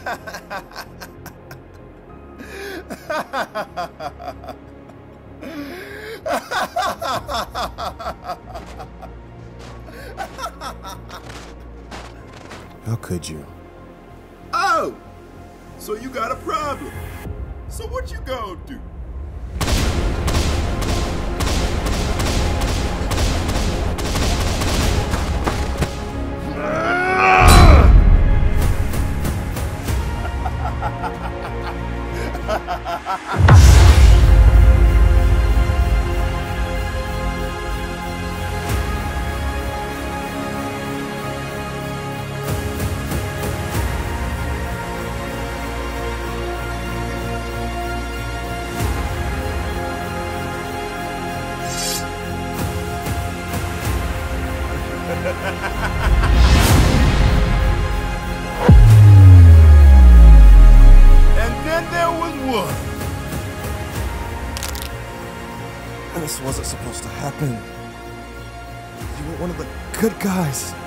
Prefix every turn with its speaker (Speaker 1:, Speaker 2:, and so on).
Speaker 1: How could you?
Speaker 2: Oh! So you got a problem. So what you gonna do? And then there was one.
Speaker 1: This wasn't supposed to happen. You were one of the good guys.